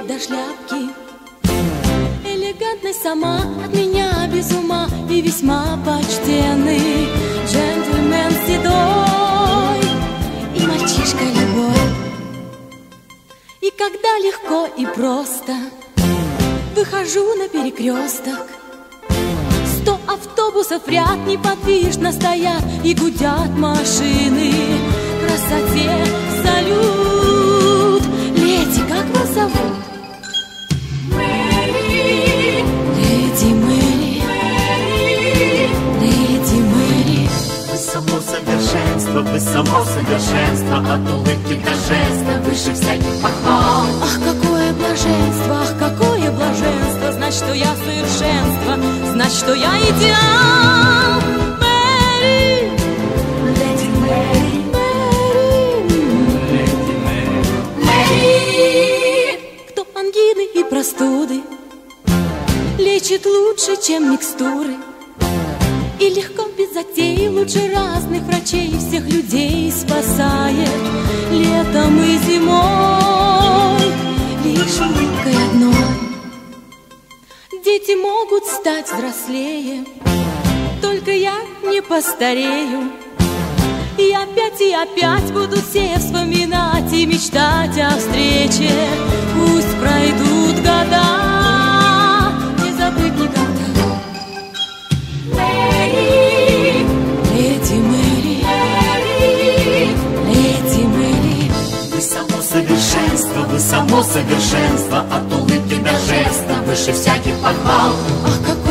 до шляпки. Элегантность сама от меня без ума и весьма почтенный джентльмен седой и мальчишка любой. И когда легко и просто выхожу на перекресток, 100 автобусов в ряд неподвижно стоят и гудят машины. Красоте салют. Леди, как вас зовут? Мэри. Леди Мэри. Леди Мэри. Вы само совершенство, вы само совершенство, от улыбки до жеста, выше всяких похвал. Ах, какое блаженство, ах, какое блаженство, знать, что я совершенство, знать, что я идеал. Мэри, Леди Мэри, Мэри, Мэри. кто ангины и простуды лечит лучше, чем микстуры, и легко без затей лучше разных врачей всех людей спасает летом и зимой лишь улыбкой одной. Дети могут стать взрослее, только я не постарею. И опять буду все вспоминать и мечтать о встрече. Пусть пройдут года, не забыть никогда. Мэри, Леди Мэри, Леди Мэри. вы само совершенство, от улыбки до жеста, выше всяких похвал. Ах, какое